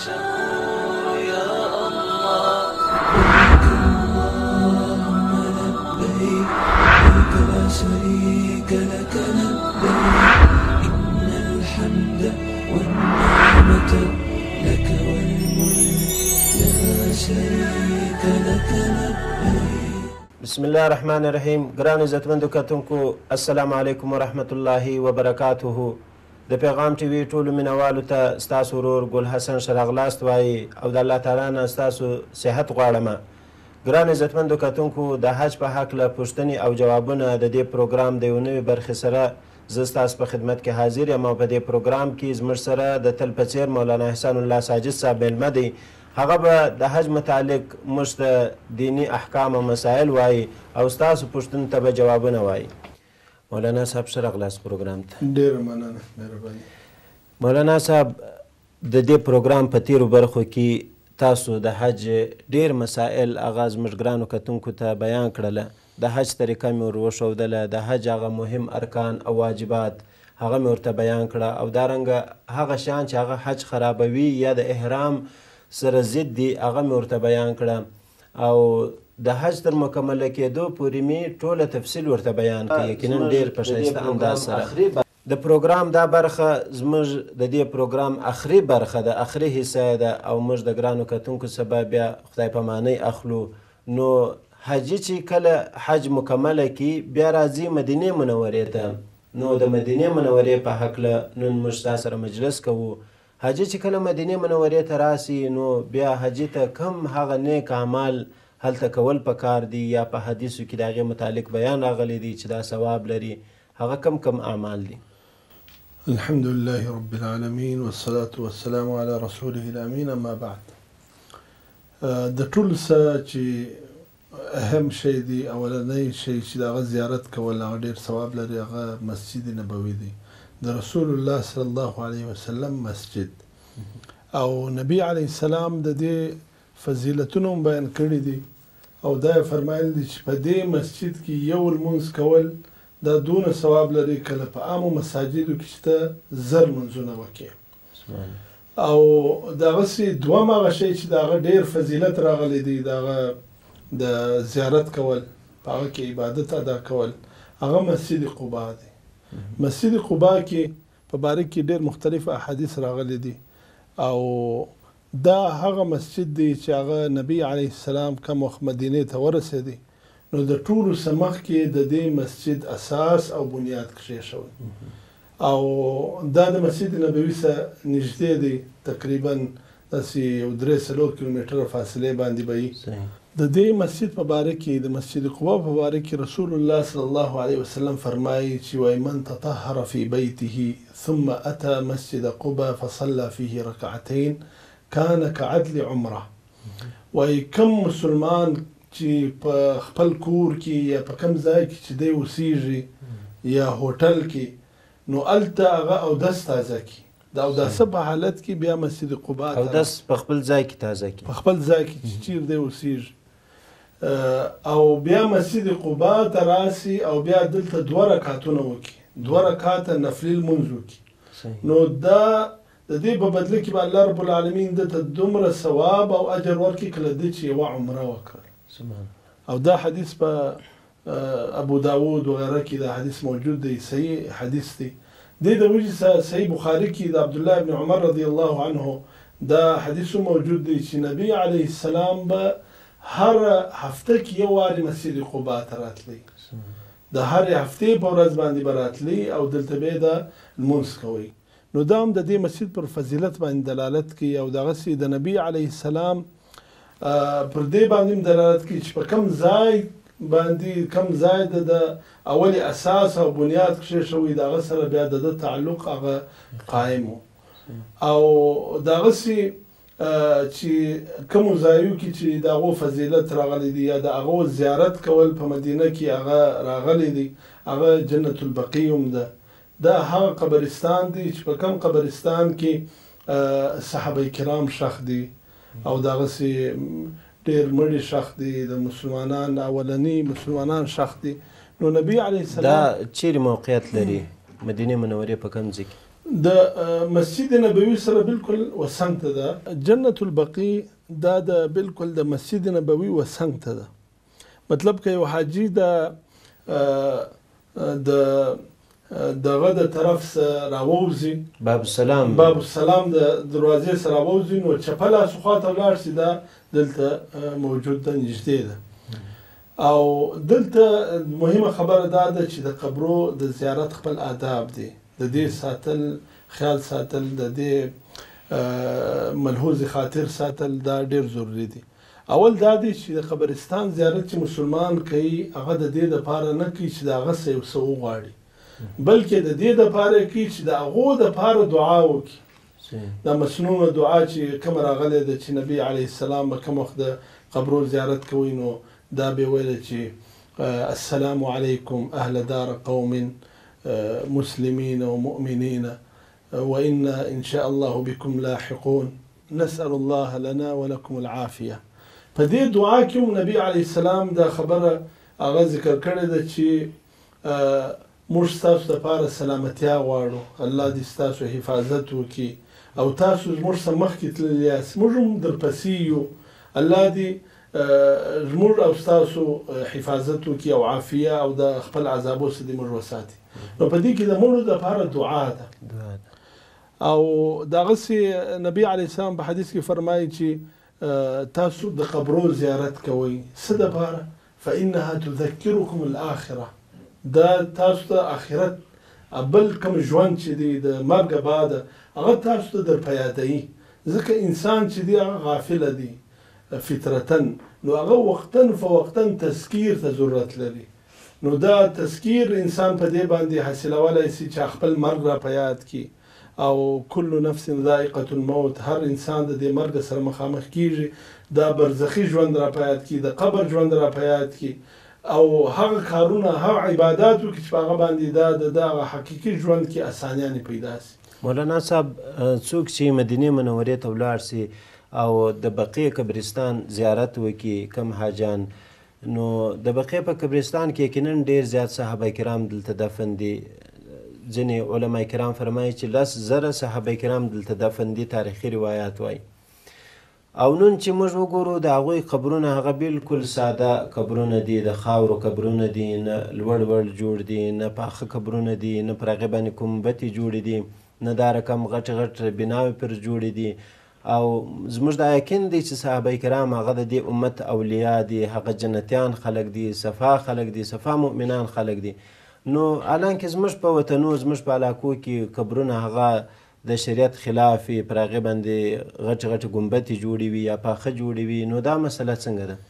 شكور يا الله لبيك اللهم لبيك لبيك لا شريك لك لبيك إن الحمد والنعمة لك والملك لا شريك لك لبيك. بسم الله الرحمن الرحیم. ګران عزتمندو کتونکو السلام علیکم ورحمت الله وبرکاته. د پیغام ټي وي ټولو مینوالو ته ستاسو ورور ګل حسن شرغلاست وایي او د الله تعالی نه ستاسو صحت غواړم. ګران عزتمندو کتونکو د حج په هکله پوښتنې او جوابونه د دې پروګرام د یو نوي برخې سره زه ستاسو په خدمت کې حاضر یم او په دې پروګرام کې زموږ سره د تل په څېر مولانا احسان الله ساجد صاحب میلمه دی. هغه به د حج متعلق موږ ته دیني احکام او مسایل وایي او ستاسو پوښتنو ته به جوابونه وایي. مولانا صاحب ښه راغلاست پروګرام ته. ډېره مننه، مهرباني. مولانا صاحب د دې پروګرام په تیرو برخو کې تاسو د حج ډېر مسایل هغه زموږ ګرانو کتونکو ته بیان کړله. د حج طریقه مې ور وښودله، د حج هغه مهم ارکان او واجبات هغه مې ورته بیان کړه او دارنګه هغه شیان چې هغه حج خرابوي یا د احرام سره ضد دي هغه مې ورته بیان کړه او د حج تر مکمله کېدو پورې مې ټوله تفصیل ورته بیان کړه، یقینا ډېر په ښایسته انداز سره. د پروګرام دا برخه زموږ د دې پروګرام اخري برخه ده، اخري حصه ده او موږ د ګرانو کتونکو څخه بیا خدای پامانۍ اخلو. نو حاجي چې کله حج مکمله کړي بیا راځي مدینې منورې ته. نو د مدینې منورې په هکله نن موږ ستا سره مجلس کوو. حاجي چې کله مدینې منورې ته راسي نو بیا حاجي ته کم هغه نیک اعمال هلته کول پکار دي یا په حدیثو کې د هغې متعلق بیان راغلی دی چې دا ثواب لري، هغه کم کم اعمال دي؟ الحمد لله رب العالمين والصلاة والسلام على رسوله الأمين. أما بعد، د ټولو څه چې اهم شی دی اولنی شی چې د هغه زیارت کول هغه ډېر ثواب لري هغه مسجد نبوي دی، د رسول الله صلی الله علیه وسلم مسجد او نبی علیه السلام د دې فضیلتونه هم بیان کړي دي او دا یې فرمایل دي چې په دې مسجد کې یو لمونځ کول دا دونه ثواب لري کله په عامو مساجدو کې چې ته زر لمونځونه وکړې. او دغسې دویم هغه شی چې د هغه ډېر فضیلت راغلی دی د هغه د زیارت کول، په هغه کې عبادت ادا کول، هغه مسجد قبا دی. مسجد قبا کې په باره کې ډېر مختلف احادیث راغلی دي او دا هغه مسجد دی چې هغه نبی علیه السلام کوم وخت مدینې ته ورسېدی نو د ټولو څه مخکې د دې مسجد اساس او بنیاد کېښود او دا د مسجد نبوي سره نږدې دی، تقریبا داسې یو 3-4 کیلومتره فاصلې باندې به وي. د دې مسجد په باره کې د مسجد قبا په باره کې رسول الله صلی الله علیه وسلم فرمایي چې وایي من تطهر فی بیته ثم اتى مسجد قبا فصلى فيه ركعتين كان كعدل عمره. وایي کوم مسلمان چې په خپل کور کې یا په کوم ځای کې چې دی اوسیږي یا هوټل کې نو هلته هغه اودس تازه کړي. د اوداسه په حالت کې بیا مسجد قبا اودس په خپل ځای کې تازه کړي، په خپل ځای کې چې چیر دی اوسیږي او بیا مسجد قبا ته راسي او بیا دلته 2 رکعتونه وکړي، 2 رکعته نفلي لمونځ وکړي. نو دا د دې په بدله کې به الله رب العالمین دته دومره ثواب او اجر ورکړي کله د چې یوه عمره وکړه. او دا حدیث په ابو داود وغیره کې دا حدیث موجود دی، صحیح حدیث دی. د وجه صحیح بخاری کې د عبدالله ابن عمر رضی الله عنه دا حدیث موجود دی چې نبی علیه السلام به هر هفته کې یو وارې مسجد قبا ته راتلی، د هر هفتې په ورځ باندې به راتلی او دلته به یې د لمونځ کوئ. نو دا هم د دې مسجد پر فضیلت باندې دلالت کوي او دغسې د نبی علیه السلام پر دې باندې هم دلالت کوي چې په کوم ځای باندې کوم ځای د اولي اساس او بنیاد کښې شوی د هغه سره بیا د تعلق هغه قایم و او دغسې چې کومو ځایو کې چې د هغو فضیلت راغلی دی یا د هغو زیارت کول په مدینه کې هغه راغلی دی هغه جنت البقیع هم ده. دا هغه قبرستان دی چې په کوم قبرستان کې صحابه کرام شخ دي او دغسې ډېر مړي شخ دي، د مسلمانان اولني مسلمانان شخ دي. نو نبی علیه السلام دا چیرې موقعیت لري؟ مدینې منورې په کوم ځای کې؟ د مسجد نبوي سره بالکل وسنګ ته ده. جنت البقیع دا د بالکل د مسجد نبوي وسنګ ته ده. مطلب که یو حاجي دغه د طرف سره راووځي، باب السلام د دروازې سره راووځي، نو چپه لاسو خواته ولاړ شي، دا دلته موجود ده، نږدې ده. او دلته مهمه خبره دا ده چې د قبرو د زیارت خپل آداب دي، د دې ساتل، خیال ساتل، د دې ملحوظ خاطر ساتل، دا ډیر ضروری دي. اول دا دی چې د قبرستان زیارت چې مسلمان کوي هغه د دې دپاره نه کوي چې د هغه څه یو څه وغواړي، بلکې د دې دپاره کوي چې د هغو دپاره دعا وکړي. دا مسنونه دعا چې کومه راغلی ده چې نبي علیه السلام به کوم وخت د قبرو زیارت کوي، نو دا به ویله چې السلام علیکم اهل دار قوم مسلمین و مؤمنین وإنا إن شاء الله بكم لاحقون نسأل الله لنا ولكم العافية. په دې دعا کې هم نبی علیه السلام دا خبره هغه ذکر کړې ده چې موږ ستاسو دپاره سلامتیا غواړو، الله دې ستاسو حفاظت وکړي، او تاسو زموږ څخه مخکې تللي یاست، موږ هم درپسې یو، الله دې زموږ او ستاسو حفاظت وکړي او عافیه او د خپل عذابو څخه دې موږ وساتي. نو په دې کې د مړو دپاره دعا ده. او دغسې نبی علیه السلام په حدیث کې فرمایي چې تاسو د قبرو زیارت کوئ، څه دپاره؟ فإنها تذکرکم الآخرة، دا تاسو ته آخرت بل کوم ژوند چې دی د مرګ بعد هغه تاسو ته در په یادوي، ځکه انسان چې دی هغه غافله دی فطرتا، نو هغه وختن فوقتن تذکیر ته ضرورت لري. نو دا تذکیر انسان په دې باندې حاصلولی شي چې خپل مرګ را په یاد کړي، او کل نفس ذائقة الموت، هر انسان د دې مرګ سره مخامخ کیږي، دا برزخي ژوند را په یاد کړي، د قبر ژوند را په یاد کړي، او هغه کارونه، هغه عبادات وکړي چې په هغه باندې دا د هغه حقیقي ژوند کې اسانیانې پیدا شي. مولانا صاحب، څوک چې مدینې منورې ته ولاړ سي او د بقیع قبرستان زیارت وکړي، کم حاجان، نو د بقیع په قبرستان کې یقینا ډېر زیات صحابه کرام دلته دفن دي. ځینې علما کرام فرمایي چې 10,000 صحابه کرام دلته دفن دي، تاریخي روایات وایي. او نن چې موږ وګورو د هغوی قبرونه هغه بالکل ساده قبرونه دي، د خاورو قبرونه دي، نه لوړ وړ جوړ دي، نه پاخه قبرونه دي، نه پر هغې باندې کوم بتې جوړې دي، نه دا رقم غټ غټ بناوې پر جوړې دي. او زموږ دا یقین دی چې صحابه کرام هغه د دې امت اولیاء دي، هغه جنتیان خلک دي، صفا خلک دي، صفا مؤمنان خلک دي. نو الانکه زموږ په وطنو، زموږ په علاقو کې قبرونه هغه د شریعت خلاف وي، پر هغې باندې غټ غټ ګنبتې جوړې وي یا پاخه جوړې وي، نو دا مسله څنګه ده؟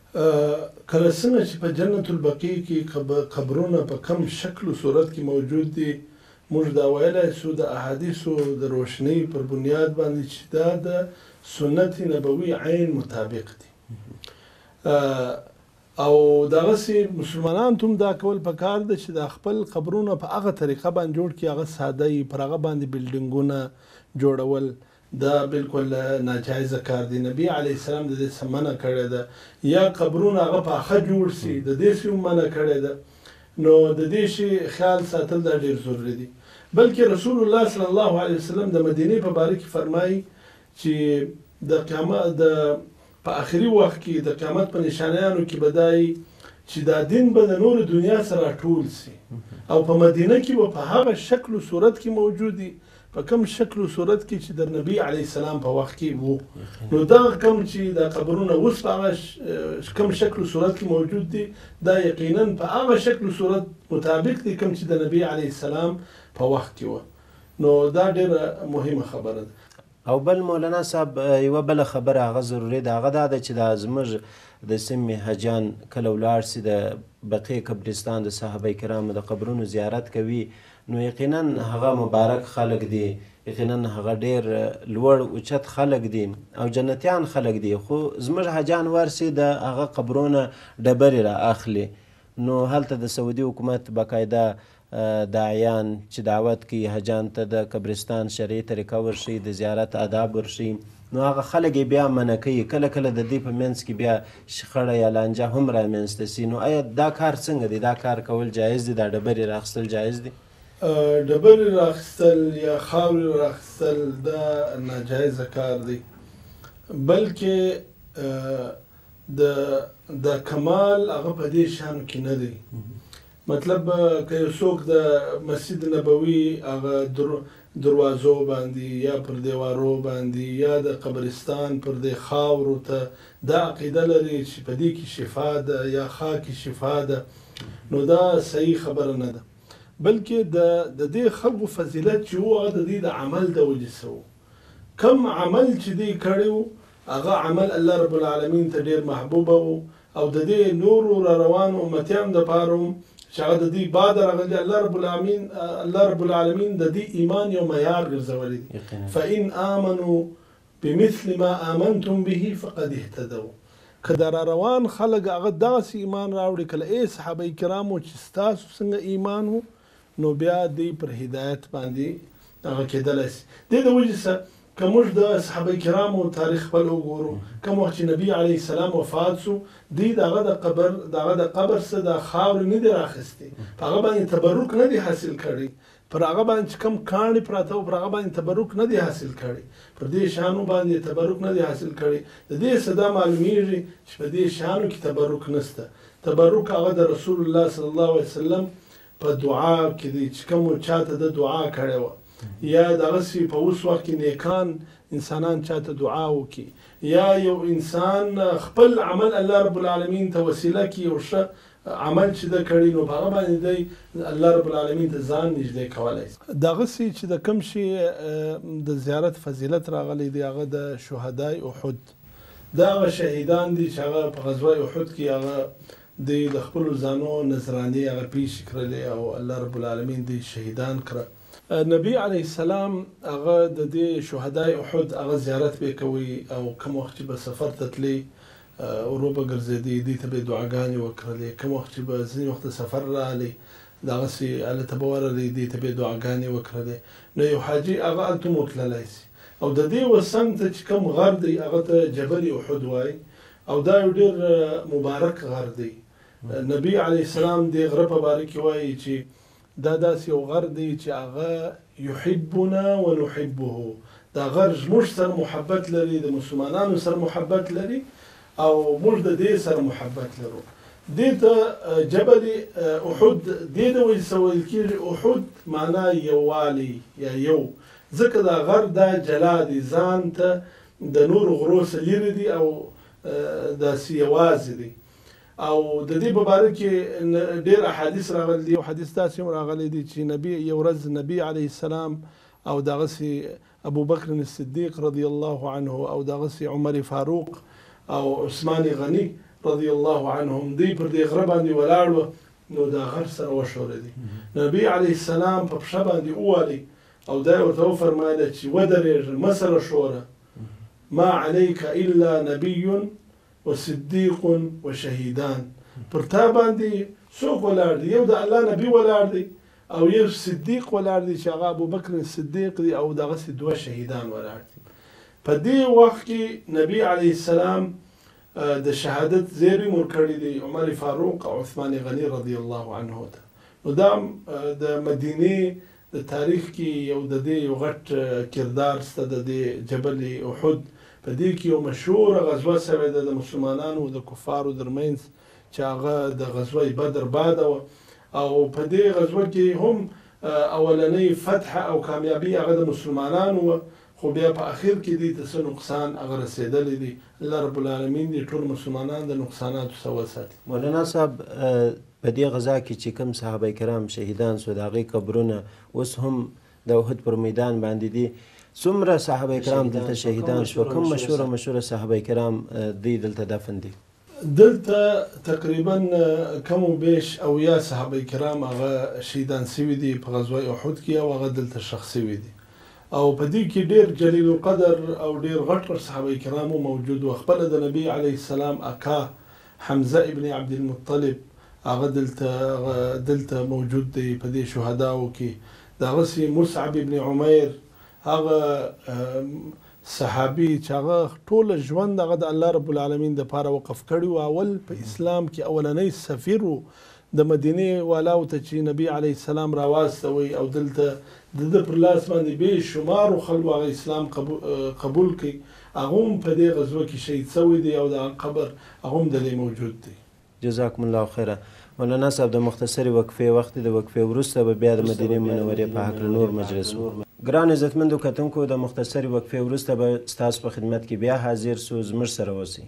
کله څنګه چې په جنت البقیع کې قبرونه په کم شکل و صورت کې موجود دي، موږ دا ویلی سو د احادیثو د روشنۍ پر بنیاد باندې چې دا د سنت نبوي عین مطابق دي. او دغسې مسلمانان ته هم دا کول پکار ده چې د خپل قبرونه په هغه طریقه باندې جوړ کړي، هغه ساده وي، پر هغه باندې بلډینګونه جوړول دا بالکل ناجایزه کار دی. نبی علیه السلام د دې څخه منع کړې ده، یا قبرونه هغه پاخه جوړ سي، د دې څخه هم منع کړې ده. نو د دې شي خیال ساتل دا ډېر ضروري دي. بلکې رسول الله صلی الله علیه وسلم د مدینې په باره کې فرمایي چې د قیامت په آخري وخت کې د قیامت په نشانیانو کې به دای چې دا دین به د نور دنیا سره ټول سي، او په مدینه کې به په هغه شکل و صورت کې موجود دي، په کوم شکل و صورت کې چې د نبی علیه السلام په وخت کې وو. نو دا کوم چې د قبرونه اوس په هغه کوم شکل و صورت کې موجود دي، دا یقینا په هغه شکل و صورت مطابق دي کوم چې د نبی علیه السلام په وخت کې وو. نو دا ډېره مهمه خبره ده. او بل مولانا صاحب، یوه بله خبره هغه ضروري ده، هغه دا ده چې دا زموږ د سیمې حاجان کله ولاړ سي د بقیع قبرستان د صحابه کرامو د قبرونو زیارت کوي، نو یقینا هغه مبارک خلک دي، یقینا هغه ډېر لوړ اوچت خلک دي او جنتیان خلک دي. خو زموږ حاجان ورسي د هغه قبرونه ډبرې را اخلي، نو هلته د سعودي حکومت باقاعده داعیان چې دعوت کوي حجان ته د قبرستان شرعي طریقه ورشي، د زیارت آداب ورشي، نو هغه خلک یې بیا منع کوي. کله کله د دې په منځ کې بیا شخړه یا لانجه هم رامنځته سي. نو آیا دا کار څنګه دی؟ دا کار کول جایز دی؟ دا ډبرې راخیستل جایز دی؟ ډبرې راخیستل یا خاورې راخیستل دا ناجایزه کار دی، بلکې د کمال هغه په دې شیانو کې نه دی. مطلب که یو څوک د مسجد نبوي هغه دروازو باندې یا پر دیوارو باندې یا د قبرستان پر دې خاورو ته دا عقیده لري چې په دې کې شفا ده یا خاکې شفا ده، نو دا صحیح خبره نه ده. بلکې د دې خلکو فضیلت چې و هغه د دې د عمل د وجې څه و. کم عمل چې دی کړی و هغه عمل الله رب العالمین ته ډېر محبوبه و، او د دې نورو را روانو امتیانو دپاره هم چې هغه د دې بعد راغلي الله رب العالمین د دې ایمان یو معیار ګرځولی دی. فإن آمنوا بمثل ما آمنتم به فقد اهتدوا. که د را روان خلک هغه داسې ایمان راوړي کله ای صحابه کرامو چې ستاسو څنګه ایمان و، نو بیا دی پر هدایت باندې هغه کېدلی شي. دې د وجې څخه که موږ د صحابه کرامو تاریخ خپل وګورو، کوم وخت چې نبي علیه السلام وفات شو، دوی د هغه د قبر څخه د خاورې نه دي راخیستې، په هغه باندې تبرک نه دی حاصل کړی، پر هغه باندې چې کوم کاڼي پراته وو پر هغه باندې تبرک نه دی حاصل کړی، پر دې شیانو باندې تبرک نه دی حاصل کړی. د دې څه دا معلومیږي چې په دې شیانو کې تبرک نشته. تبرک هغه د رسول الله صلی الله علیه وسلم په دعا کې دی چې کوم چاته د دعا کړې وه، یا دغسې په اوس وخت کې نیکان انسانان چاته دعا وکړي، یا یو انسان خپل عمل الله رب العالمین ته وسیله کړي، یو ښه عمل چې ده کړي، نو په هغه باندې دی الله رب العالمین ته ځان نږدې کولی شي. دغسې چې د کوم شي د زیارت فضیلت راغلی دی هغه د شهدای احد، دا هغه شهیدان دي چې هغه په غزوه احد کې هغه دوی د خپلو ځانو نذرانې هغه پیش کړلې او الله رب العالمین دوی شهیدان کړه. نبی علیه السلام هغه د دې شهدای احد هغه زیارت به کوي، او کوم وخت چې به سفر ته تللی ورو به ګرځېدی، دې ته به یې دعاګانې وکړلې. کوم وخت چې به ځینې وخت سفر راغلی دغسې هلته به ورغلی، دې ته به یې دعاګانې وکړلې. نو یو حاجي هغه هلته هم ورتللی شي، او د دې وڅنګ ته چې کوم غر دی هغه ته جبل احد وایي، او دا یو ډېر مبارک غر دی. نبی علیه السلام دې غره په باره کې وایي چې دا داسې یو غر دی چې هغه یحبنا ونحبه، دا غر موږ سره محبت لري، د مسلمانانو سره محبت لري، او موږ د دې سره محبت لرو. دې ته جبل احد دې ته ویل کېږي احد معنا یووالی یا یو، ځکه دا غر دا جلا دی، ځان ته د نورو غرو څخه لرې دی او داسې یوازې دی. او د دې په باره کې ډېر احادیث راغلي دي، یو حدیث داسې هم راغلی دی چې یو ورځ نبي علیه السلام او دغسې ابوبکر الصدیق رضی الله عنه او دغسې عمر فاروق او عثمان غني رضی الله عنهم دوی پر دې غره باندې ولاړ وه، نو دا غر سره وښورېدی. نبي علیه السلام په پښه باندې ووالي او دا یې ورته وفرمایله چې ودرېږه، مه سره ښوره، ما علیک الا نبی و صدیق و شهیدان. پر تا باندې څوک ولاړ دی؟ یو د الله نبی ولاړ دی او یو صدیق ولاړ دی چې هغه ابوبکر صدیق دی، او دغسې دوه شهیدان ولاړ دي. په دې وخت کې نبی علیه السلام د شهادت زیری ورکړی دی عمر فاروق او عثمان غني رضی الله عنه ته. نو دا د مدینې د تاریخ کې یو د دې یو غټ کردار شته د دې جبل احد. په دې کې یو مشهوره غزوه شوې ده د مسلمانانو د کفارو ترمنځ چې هغه د غزوه بدر باده وه، او په دې غزوه کې هم اولنۍ فتح او کامیابي هغه د مسلمانانو وه، خو بیا په اخر کې دې ته څه نقصان هغه رسېدلی دی. الله رب العالمین دې ټول مسلمانان د نقصاناتو څخه وساتي. مولانا صاحب په دې غزا کې چې کوم صحابه کرام شهیدان شو د هغې قبرونه اوس هم د احد پر میدان باندې دي، څومره صحابه کرام دلته شهیدان شو؟ کوم مشهوره صحابه کرام دی دلته دفن دي؟ دلته تقریبا کم و بیش اویا صحابه کرام هغه شهیدان سوي دي په غزوه احد کې، او هغه دلته ښخ سوي دي. او په دې کې ډېر جلیل القدر او ډېر غټ صحابه کرامو موجود و. خپله د نبي علیه السلام اکا حمزه ابن عبدالمطلب هغه دلته موجود دی په دې شهداو کې. دغسې مصعب ابن عمیر هغه صحابي چې هغه ټوله ژوند هغه د الله رب العالمین دپاره وقف کړی و، اول په اسلام کې اولنی سفیر و د مدینې والاو ته چې نبی علیه السلام راواستوي او دلته د ده پر لاس باندې بې شمارو خلکو هغه اسلام قبول کړي، هغه هم په دې غزوه کې شهید شوی دی او د قبر هغه هم دلې موجود دی. جزاکم الله خیره. مولانا صاحب د مختصرې وقفې وخت د وقفې وروسته به بیا د مدینې منورې په هکله نور مجلس وو. ګران عزتمندو کتونکو د مختصرې وقفې وروسته به ستاسو په خدمت کې بیا حاضر سو. زموږ سره اوسئ.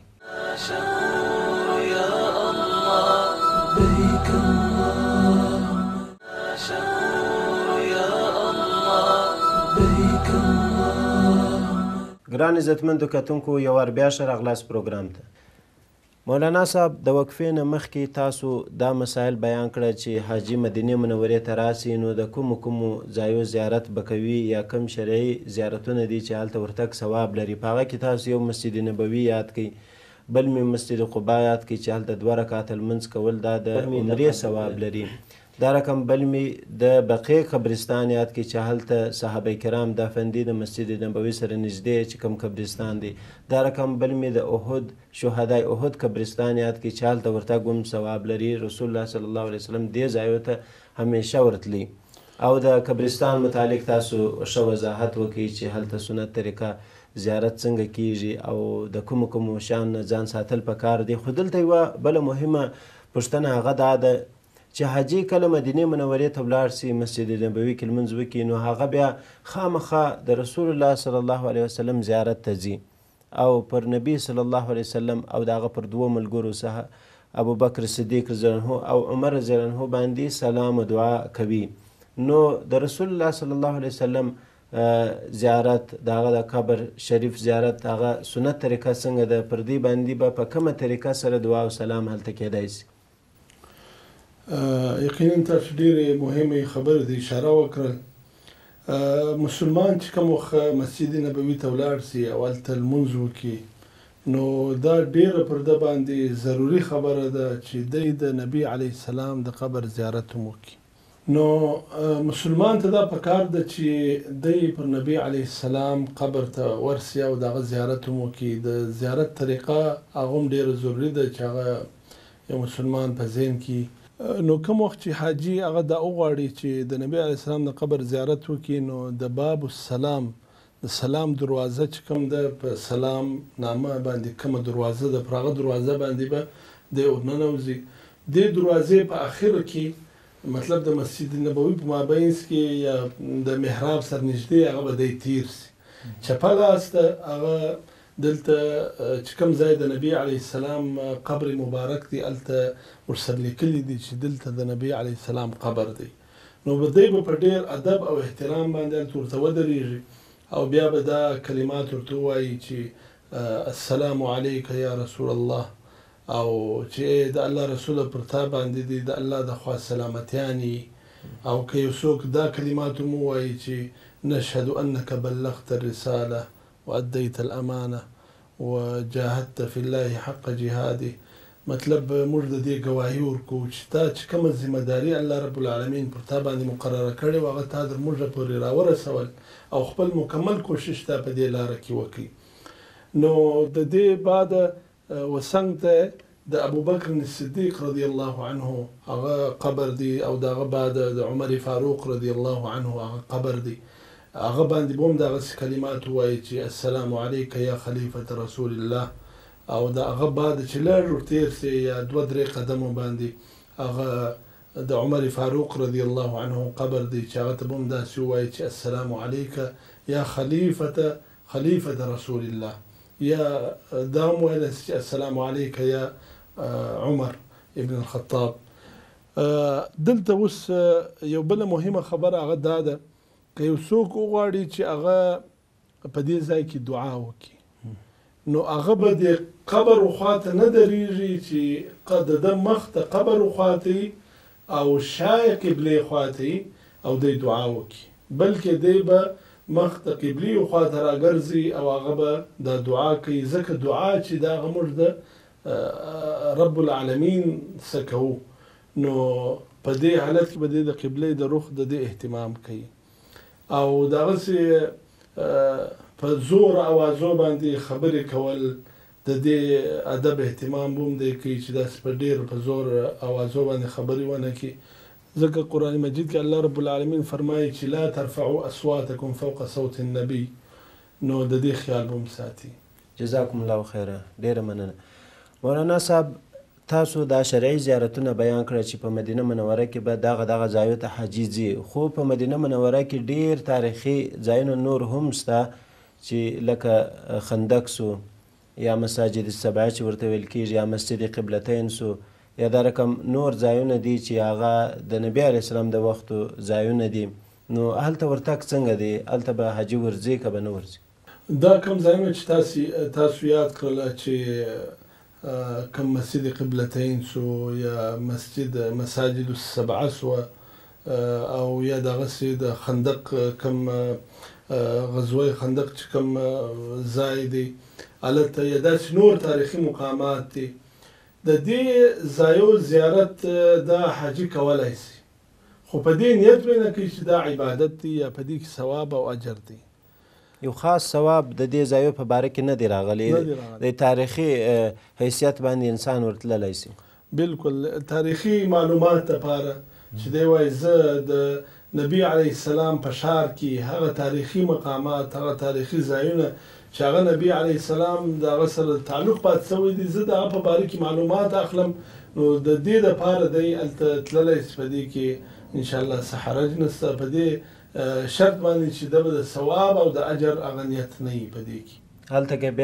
ګران عزتمندو کتونکو یو وار بیا ښه راغلاست پروګرام ته. مولانا صاحب د وقفې نه مخکې تاسو دا مسایل بیان کړه چې حاجي مدینې منورې ته راسي نو د کومو ځایو زیارت به کوي یا کوم شرعي زیارتونه دي چې هلته ورتګ ثواب لري. په هغه کې تاسو یو مسجد نبوي یاد کړئ، بل مې مسجد قبا یاد کړئ چې هلته 2 رکعاته لمونځ کول دا د عمرې ثواب لري. دا رقم بل می د بقیع قبرستان یاد کړئ چې هلته صحابه کرام دفن دي د مسجد نبوي سره نږدې چې کوم قبرستان دی. دا رقم بل می د احد شهدای احد قبرستان یاد کړئ چې هلته ورتګ هم ثواب لري. رسول الله صلی الله علیه وسلم دې ځایو ته همیشه ورتلی. او د قبرستان متعلق تاسو ښه وضاحت وکړئ چې هلته سنت طریقه زیارت څنګه کیږي او د کومو شیانو نه ځان ساتل پکار دی. خو دلته یوه بله مهمه پوښتنه هغه دا ده چې حاجي کله مدینې منورې ته ولاړ سي، مسجد نبوي کې لمونځ وکړي، نو هغه بیا خامخا د رسول الله صلی الله علیه وسلم زیارت ته ځي او پر نبی صلی الله علیه وسلم او د هغه پر 2 ملګرو څخه ابوبکر صدیق رضی الله عنه او عمر رضی الله عنه باندې سلام و دعا کوي. نو د رسول الله صلی الله علیه وسلم زیارت د هغه د قبر شریف زیارت هغه سنت طریقه څنګه ده؟ پر دې باندې به په کومه طریقه سره دعا او سلام هلته کیدای سي؟ یقینا تاسو ډېرې مهمې خبرې د اشاره وکړل. مسلمان چې کوم وخت مسجد نبوي ته ولاړ سي او هلته لمونځ وکړي نو دا ډېره پر ده باندې ضروري خبره ده چې دی د نبي علیه السلام د قبر زیارت هم وکړي. نو مسلمان ته دا پکار ده چې دی پر نبی علیه السلام قبر ته ورسي او د هغه زیارت هم وکړي. د زیارت طریقه هغه هم ډېره ضروري ده چې هغه یو مسلمان په ذهن کې. نو کوم وخت چې حاجي هغه دا وغواړي چې د نبی علیه السلام د قبر زیارت وکړي نو د باب السلام د سلام دروازه چې کوم ده په سلام نامه باندې کومه دروازه ده پر هغه دروازه باندې به دی ورننوځي. دې دروازې په اخر کې مطلب د مسجد نبوي په مابینځ کې یا د محراب سره نږدې هغه به دی تیر سي. چپه لاس ته هغه دلته چې کوم ځای د نبی علیه السلام قبر مبارک دی هلته ورسره لیکلي دي چې دلته د نبی علیه السلام قبر دی. نو به دی به په ډېر ادب او احترام باندې هلته ورته ودرېږي او بیا به دا کلمات ورته ووایي چې السلام علیک یا رسول الله او چې د الله رسوله پر تا باندې دی د الله د خوا سلامتیانې او که یو څوک دا کلمات هم ووایي چې نشهد انک بلغت الرساله وأديت الأمانة وجاهدت في الله حق جهاده. مطلب موږ د دې ګواهي ورکو چې تا چې کومه ذمه داري الله رب العالمین پر تا باندې مقرره کړې وه هغه تا در موږ پورې راورسول او خپل مکمل کوشش تا په دې لاره کې وکړي. نو د دې بعد وڅنګ ته د ابوبکر صدیق رضی الله عنه هغه قبر دی او د هغه بعد د عمر فاروق رضی الله عنه هغه قبر دی. هغه باندې به هم دغسې کلمات ووایي چې السلام علیک یا خلیفة رسول الله او د هغه بعد چې لږ ورتېر سي یا 2-3 قدمو باندې هغه د عمر فاروق رضی الله عنه قبر دی چې هغه ته به هم داسې ووایي چې السلام علیک یا خلیفة رسول الله یا دا هم ویلی چې السلام علیک یا عمر ابن الخطاب. دلته اوس یو بله مهمه خبره هغه دا ده که یو څوک وغواړي چې هغه په دې ځای کې دعا وکړي نو هغه به د قبر خواته نه درېږي چې د ده مخ ته قبر خواته او شایه قبلې خواته او دی دعا وکړي بلکې دی به مخ ته قبلې خواته راګرځي او هغه به دا دعا کوي ځکه دعا چې دا هغه موږ د رب العالمین څه کوو نو په دې حالت کې به دی د قبلې د رخ د دې اهتمام کوي او دغسې په زور اوازو باندې خبرې کول د دې ادب اهتمام به هم دی کوي چې داسې په ډېر په زور اوازو باندې خبرې ونه کړي ځکه قرآن مجید کې الله رب العالمین فرمایي چې لا ترفعوا اصواتکم فوق صوت النبي نو د دې خیال به هم ساتي. جزاکم الله خیره، ډېره مننه. مولانا صاحب تاسو دا شرعي زیارتونه بیان کړه چې په مدینه منوره کې به دغه ځایو ته حاجي ځي، خو په مدینه منوره کې ډېر تاریخي ځایونه نور هم شته چې لکه خندق سو یا مساجد السبعه چې ورته ویل کېږي یا مسجد قبلتین سو یا دا رقم نور ځایونه دي چې هغه د نبي علیه السلام د وختو ځایونه دي، نو هلته ورتګ څنګه دی؟ هلته به حاجي ورځي که به نه ورځي؟ دا کوم ځایونه چې تاسو یاد کړله چې کوم مسجد قبلتین سو یا مساجد السبعه سو او یا دغسې د خندق کوم غزوه خندق چې کوم ځای دی هلته یا داسې نور تاریخي مقامات دي، د دې ځایو زیارت دا حاجي کولی شي، خو په دې نیت به نه کوي چې دا عبادت دی یا په دې کې ثواب او اجر دی. یو خاص ثواب د دې ځایو په باره کې نه دی راغلی، د تاریخي حیثیت باندې انسان ورتللی شي. بالکل تاریخي معلومات لپاره چې دی وایي زه د نبي علیه السلام په ښار کې هغه تاریخي مقامات هغه تاریخي ځایونه چې هغه نبي علیه السلام د هغه سره تعلق پاتې شوی دی زه د هغه په باره کې معلومات اخلم، نو د دې دپاره دی هلته تللی شي، په دې کې انشاءالله څه حرج نشته، په دې شرط باندې چې ده به د ثواب او د اجر هغه نیت نه وي په دې کې. هلته که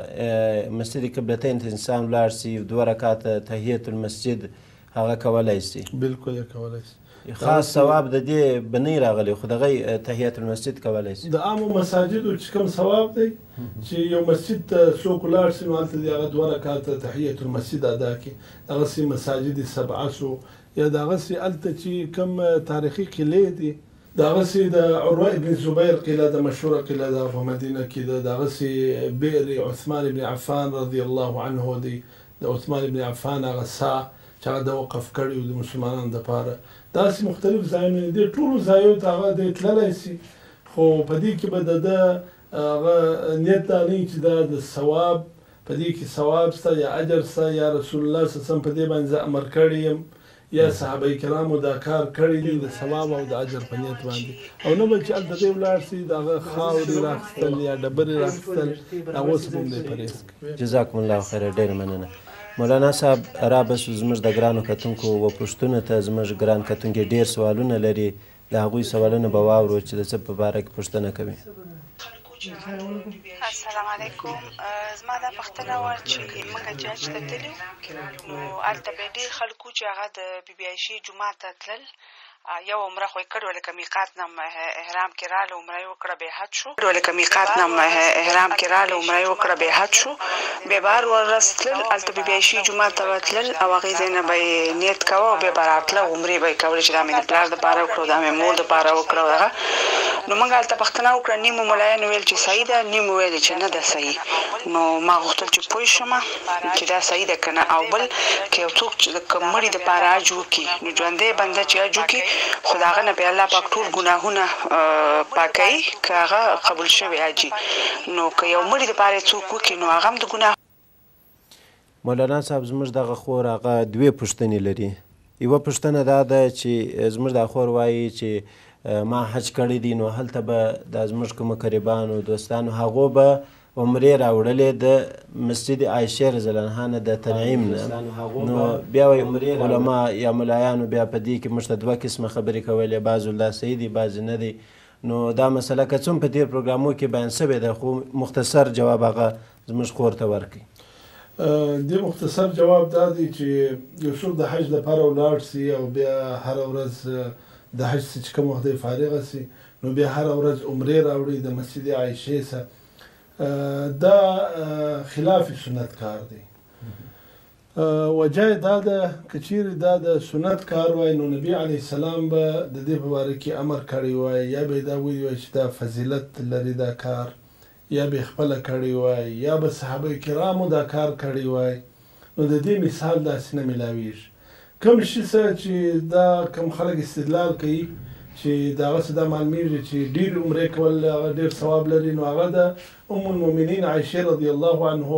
بیا مسجد قبلتین ته انسان ولاړ شي 2 رکعته تحیت المسجد هغه کولی شي؟ بالکل یې کولی شي. خاص ثواب د دې به نه راغلی، خو دغه تحیت المسجد کولی شي. د عامو مساجدو چې کوم ثواب دی چې یو مسجد ته څوک ولاړ شي نو هلته د هغه 2 رکعته تحیت المسجد ادا کړي، دغسې مساجد سبعه سو یا دغسې هلته چې کوم تاریخي قلعې دي، دغسې د عروه ابن زبیر قلعه د مشهوره قلعه ده په مدینه کې ده، دغسې بئر عثمان ابن عفان رضی الله عنه دی، د عثمان ابن عفان هغه سا چې هغه د وقف کړي وو د مسلمانانو دپاره، داسې مختلف ځایونه دي، ټولو ځایو ته هغه دی تللی شي، خو په دې کې به د ده هغه نیت دا نه وي چې دا د ثواب په دې کې ثواب شته یا اجر شته یا رسول الله صلی الله علیه وسلم په دې باندې زه امر کړی یم یا صحابه کرامو دا کار کړی دی د ثواب او د اجر په نیت باندې، او نه به چې هلته دی ولاړ شي د هغه خاورې راخیستل یا ډبرې راخیستل هغه څه به هم دی پرهیز کوي. جزاکم الله خیره، ډېره مننه. مولانا صاحب را بسو زموږ د ګرانو کتونکو و پوښتنو ته زموږ ګران کتونکي ډېر سوالونه لري، د هغوی سوالونه به واورو چې د څه په باره کې پوښتنه کوي. السلام علیکم، زما دا پوښتنه وه چې موږ حج ته تللو نو هلته به ډېر خلکو چې هغه د بي بي عایشې جومات ته تلل، یو عمره خو یې کړې وه لکه میقات نه احرام کې راغله عمره یې وکړه بیا حج شو، لکه میقات نه احرام کې راغله عمره یې وکړه بیا حج شو، بیا بهر ورځ تلل هلته بي بي عایشې جومات ته به تلل او هغې ځای نه به یې نیت کوه او بیا به راتله عمرې به یې کولې چې دا مې د پلار دپاره وکړه دا مې مور دپاره وکړه او هغه، نو موږ هلته پوښتنه وکړه، نیمو ملایانو ویل چې صحیح ده، نیمو ویل چې نه ده صحیح، نو ما غوښتل چې پوه شم چې دا صحیح ده که نه، او بل که یو څوک چې د مړي دپاره حج وکړي نو ژوندی بنده چې حج وکړي خو د هغه نه بیا الله پاک ټول ګناهونه پاکوي که هغه قبول شوی حاجي، نو که یو مړي دپاره یې څوک وکړي نو هغه هم د ګناه. مولانا صاحب زموږ دغه خور هغه 2 پوښتنې لري. یوه پوښتنه دا ده چې زموږ دا خور وایي چې ما حج کړی دی نو هلته به دا زموږ کومه قریبانو دوستانو هغو به عمرې راوړلې د مسجد عایشې رضی الله عنها نه د تنعیم نه، نو بیا وایي علما یا ملایانو بیا په دې کې موږ ته 2 قسمه خبرې کولې، بعض دا صحیح دي بعضې نه دي، نو دا مسله که څوم په تېر پروګرامو کې بیان شوې ده خو مختصر جواب هغه زموږ خور ته ورکړي. دې مختصر جواب دا دی چې یو څوک د حج دپاره ولاړ شي او بیا هره ورځ د حج څخه چې کوم وخت دی فارغه شي نو بیا هره ورځ عمرې راوړي د مسجد عایشې څخه، دا خلاف سنت کار دی. وجه دا ده که چیرې دا د سنت کار وای نو نبي علیه السلام به د دې په باره کې امر کړی وای یا به دا ویلي وای چې دا فضیلت لري دا کار، یا به خپله کړی وای یا به صحابه کرامو دا کار کړی وای، نو د دې مثال داسې نه میلاویږي. کوم شي سره چې دا کوم خلک استدلال کوي چې د هغه څه دا معلومیږي چې ډېر عمرې کول هغه ډېر ثواب لري، نو هغه د ام المؤمنین عایشې رضی الله عنه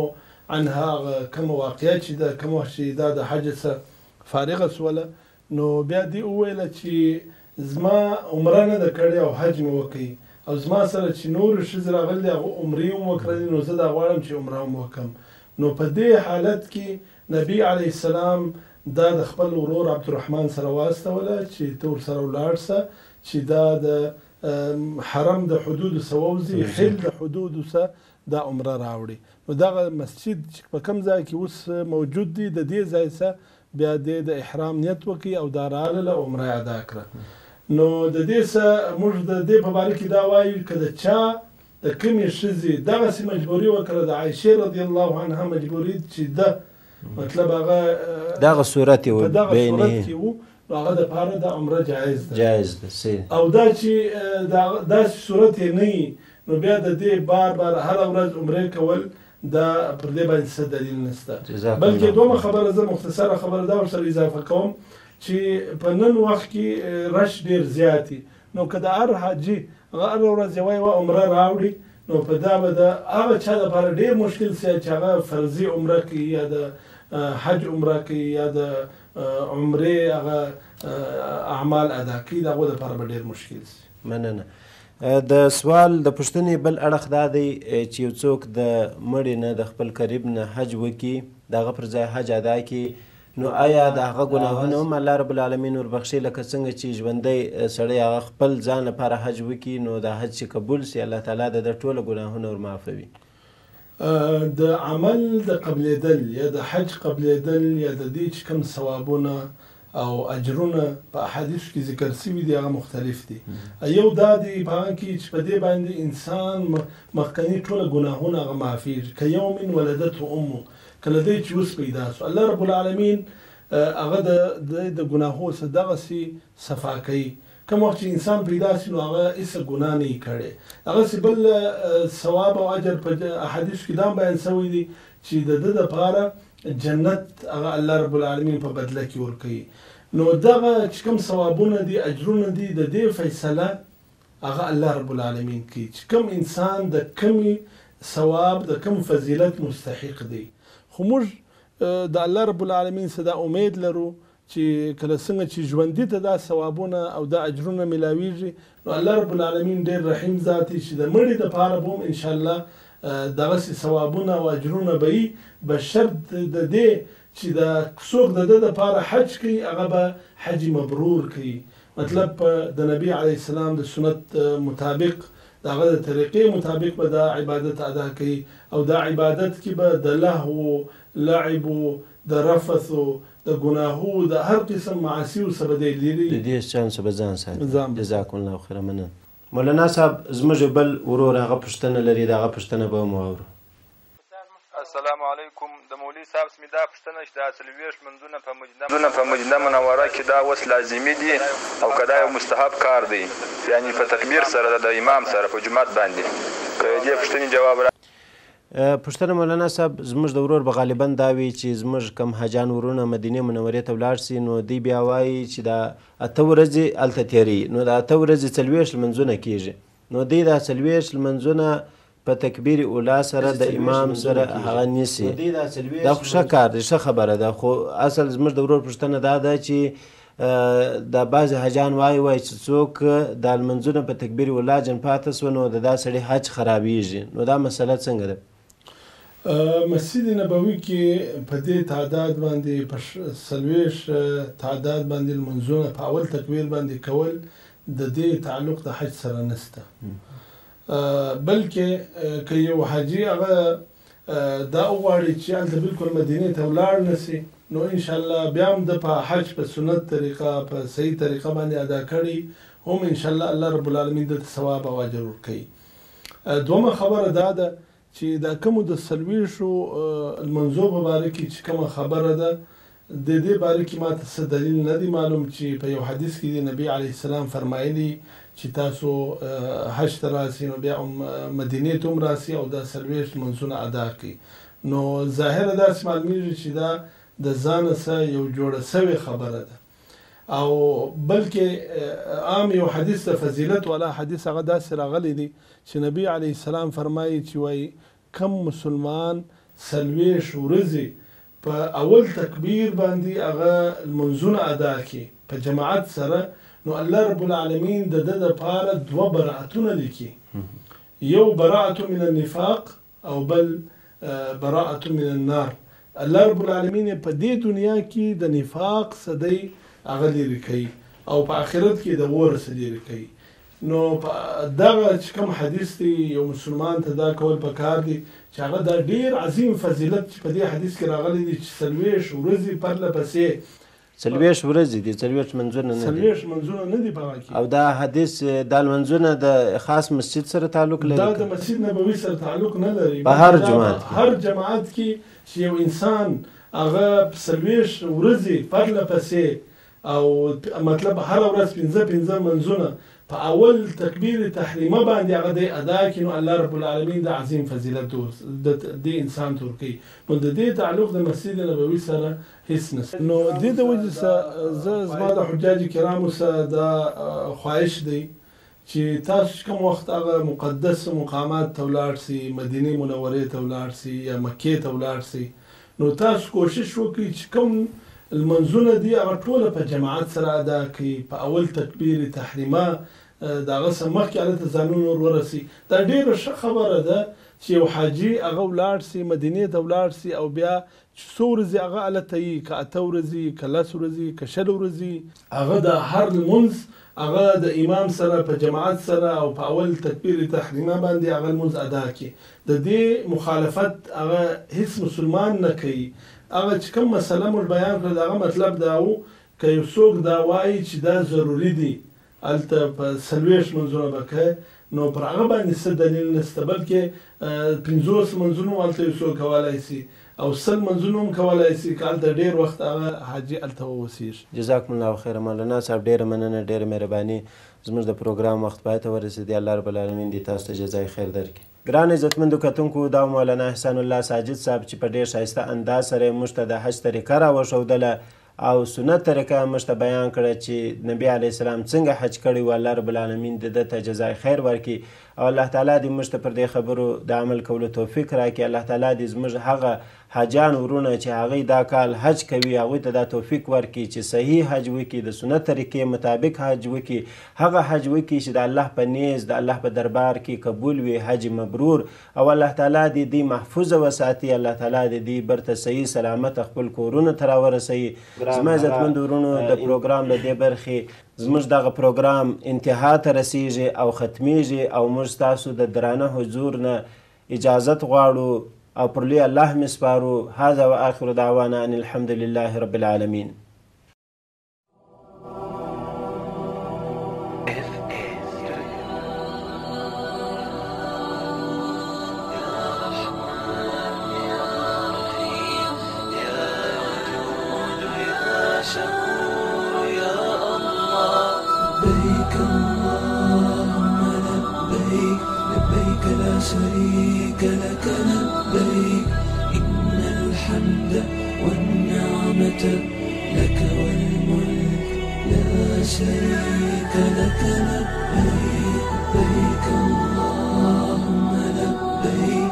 عنها کومه واقعه چې دا کوم وخت چې دا د حج څخه فارغه سوله نو بیا دې وویله چې زما عمره نه ده کړې او حج مې وکړي او زما سره چې نور ښځې راغلي دي هغه عمرې هم وکړلې نو زه دا غواړم چې عمره هم وکړم نو په دې حالت کې نبي علیه السلام دا د خپل ورور عبدالرحمن سره واستوله چې ته ورسره ولاړ سه چې دا د حرم د حدودو څخه ووځي حل د حدودو څخه دا عمره راوړي نو دغه مسجد چې په کوم ځای کې اوس موجود دی د دې ځای څخه بیا د احرام نیت وکړي او دا راغله عمره ادا کړه نو د دې څخه موږ د دې په باره کې دا وایو که د چا د کومې ښځې دغسې مجبوري وکړه د عایشې رضی الله عنها مجبوري چې ده مطلب هغه دغه صورت یې په دغه صورت کې و نو هغه دپاره د عمره جایز ده او دا چې داسې صورت یې نه وي نو بیا د دې بار هره ورځ عمرې کول دا پر دې باندې څه دلیل نشته بلکې دومره خبره زه مختصره خبره دا ورسره اضافه کوم چې په نن وخت کې رش ډېر زیات نو که د هر حاجي هغه هره ورځ یوه عمره راوړي نو په دا به د هغه چا دپاره ډېر مشکل سي چې هغه فرضي عمره کوي یا د حج عمره کوي یا د عمرې هغه اعمال ادا کوي د هغو دپاره به ډېر مشکل سي مننه د سوال د پوښتنې بل اړخ دا دی چې یو څوک د مړي نه د خپل قریب نه حج وکړي د هغه پر ځای حج ادا کړي نو آیا د هغه ګناهونه هم الله رب العالمین وربخښي لکه څنګه چې ژوندی سړی هغه خپل ځان لپاره حج وکړي نو د حج چې قبول سي الله تعالی د ټوله ګناهونه ورمعافوي د عمل د قبلېدل یا د حج قبلېدل یا د دې چې کوم ثوابونه او اجرونه په احادیثو کې ذکر شوي دي هغه مختلف دي یو دا دی په هغه کې چې په دې باندې انسان مخکني ټوله ګناهونه هغه معافېږي که یوم ولدته امه کله دی چې اوس پیدا سو الله رب العالمین هغه د ګناهو څخه دغسې صفا کوي کوم وخت چې انسان پیدا سي نو هغه هېڅ ګناه نه یې کړی هغسې بل ثواب او اجر په احادیثو کې دا بیان شوی دی چې د ده دپاره جنت هغه الله رب العالمین په بدله کې ورکوي نو دغه چې کوم ثوابونه دي اجرونه دي د دې فیصله هغه الله رب العالمین کوي چې کوم انسان د کومې ثواب د کوم فضیلت مستحق دی خو موږ د الله رب العالمین څخه دا امید لرو چې کله څنګه چې ژوندي ته دا ثوابونه او دا اجرونه میلاویږي نو الله رب العالمین ډېر رحیم ذات دی چې د مړي دپاره به هم انشاءالله دغسې ثوابونه او اجرونه به وي بشرط د دې چې د څوک د ده دپاره حج کوي هغه به حج مبرور کوي مطلب د نبي علیه السلام د سنت مطابق د هغه د طریقې مطابق به دا عبادت ادا کوي او دا عبادت کې به د لهو لعبو د رفثو د ګناهو د هر قسم معاصیو څخه به دی لرې د دې شیانو څخه به ځان ساتي جزاکم الله خیره مننه مولانا صاحب زموږ بل ورور هغه پوښتنه لري د هغه پوښتنه به هم واورو السلام علیکم د مولوي صاحب سمې دا پوښتنه چې دا 40 منځونه په مدینه منوره کې دا اوس لازمي دي او که دا یو مستحب کار دی یعنې په تکبیر سره د امام سره په جومات باندې که دې پوښتنې جواب را پوښتنه مولانا صاحب زموږ د ورور به غالبا دا وي چې زموږ کم حاجان ورونه مدینې منورې ته ولاړ سي نو دوی بیا وایي چې دا 8 ورځې هلته تېروي نو د 8 ورځې 40 لمنځونه کېږي نو دوی دا 40 لمنځونه په تکبیر اولا سره د امام سره هغه نیسي دا خو ښه کار دی ښه خبره ده خو اصل زموږ د ورور پوښتنه دا ده چې د بعضې حاجان وایي چې څوک دا لمنځونه په تکبیر اولا جن پاته سوه نو د دا سړي حج خرابیږي نو دا مسله څنګه ده مسجد نبوي کې په دې تعداد باندې په 40 تعداد باندې لمنځونه په اول تکبیر باندې کول د دې تعلق د حج سره نشته بلکې که یو حاجي هغه دا وغواړي چې هلته بالکل مدینې ته ولاړ نه سي نو انشاءالله بیا هم د په حج په سنت طریقه په صحیح طریقه باندې ادا کړي هم انشاءالله الله رب العالمین دته ثواب او اجر ورکوي دومه خبره دا ده چې دا کومو د 40 لمنځو په باره کې چې کومه خبره ده د دې باره کې ماته څه دلیل نه دی معلوم چې په یو حدیث کې د نبي علیه السلام فرمایلي چې تاسو حج ته راسئ نو بیا مدینې ته هم راسئ او دا 40 لمنځونه ادا کړئ نو ظاهره داسې معلومیږي چې دا د ځانه څخه یو جوړه سوې خبره ده او بلکې عام یو حدیث د فضیلت والا حدیث هغه داسې راغلی دی چې نبی علیه السلام فرمایي چې وایي کم مسلمان 40 ورځې په اول تکبیر باندې هغه لمونځونه ادا کړي په جماعت سره، نو الله رب العالمین د ده دپاره 2 براءتونه لیکي، یو براءة من النفاق او بل براءة من النار. الله رب العالمین په دې دنیا کې د نفاق صدی هغه لرې کوي او په آخرت کې د اور څخه لرې کوي. نو دغه چې کوم حدیث دی یو مسلمان ته دا کول پکار دی چې هغه دا ډیر عظیم فضیلت چې په دې حدیث کې راغلی دی چې 40 ورځې پرله پسې 40 ورځې دي، 40 منځونه نه دي، 40 منځونه نه دي په هغه کې. او دا حدیث دا منځونه د خاص مسجد سره تعلق لري؟ دا د مسجد نبوي سره تعلق نه لري، په هر جماعت کې، هر جماعت کې چې یو انسان هغه 40 ورځې پرله پسې او مطلب هر ورځ 5 منځونه په اول تکبیر تحریمه باندې هغه دی ادا کړي، نو الله رب العالمین د عظیم فضیلت د انسان ته ورکوي. نو د دې تعلق د مسجد نبوي سره هیڅ نشته. نو د دې د وجې څخه زما د حجاج کرامو سره دا خواهش دی چې تاسو کوم وخت هغه مقدس مقامات ته ولاړ سئ، مدینه منورې ته ولاړ سئ یا مکې ته ولاړ سئ، نو تاسو کوشش وکړئ چې کوم المنځونه دي هغه ټوله په جماعت سره ادا کړي، په اول تکبیر تحریمه د هغه څخه مخکې هلته ځانونه ور ورسي. دا ډېره ښه خبره ده چې یو حاجي هغه ولاړ سي، مدینې ته ولاړ سي او بیا څو ورځې هغه هلته وي، که 8 ورځې، که 10 ورځې، که 20 ورځې، هغه د هر لمونځ هغه د امام سره په جماعت سره او په اول تکبیر تحریمه باندې هغه لمونځ ادا کړي. د دې مخالفت هغه هیڅ مسلمان نه کوي. هغه چې کوم مسله موږ بیان کړه د هغه مطلب دا و که یو څوک دا وایي چې دا ضروري دي هلته په 40 منځونه به کوي، نو پر هغه باندې څه دلیل نشته، بلکې 50 منځونه هم هلته یو څوک کولی سي او 100 منځونه هم کولی سي که هلته ډېر وخت هغه حاجي هلته واوسېږي. جزاکم الله خیر مولانا صاحب، ډېره مننه، ډېره مهرباني. زموږ د پروګرام وخت پای ته ورسېدی. الله رب العالمین دې تاسو ته جزای خیر درکړي. ګران عزتمندو کتونکو، دا مولانا احسان الله ساجد صاحب چې په ډېر ښایسته انداز سره موږ ته د حج طریقه راوښودله او سنت طریقه موږ ته بیان کړه چې نبی علیه السلام څنګه حج کړی و. الله رب العالمین د ده ته جزای خیر ورکړي او الله تعالی دې موږ ته پر دې خبرو د عمل کولو توفیق راکړي. الله تعالی دې زموږ هغه حاجان ورونه چې هغوی دا کال حج کوي هغوی ته دا توفیق ورکړي چې صحیح حج وکړي، د سنت طریقې مطابق حج وکړي، هغه حج وکړي چې د الله په نیز د الله په دربار کې قبول وي، حج مبرور. او الله تعالی دې دې محفوظه وساتي، الله تعالی دې دې برته صحیح سلامت خپل کورونو ته راورسوي. زما عزتمندو ورونو، د پروګرام د دې برخې زموږ دغه پروګرام انتها ته رسیږي او ختمیږي او موږ ستاسو د درانه حضور نه اجازت غواړو او پر لوی الله مې سپارو. هذا واخر دعوانا ان الحمد لله رب العالمین. لبيك لا شريك لك لبيك إن الحمد والنعمة لك والملك لا شريك لك لبيك لبيك اللهم لبيك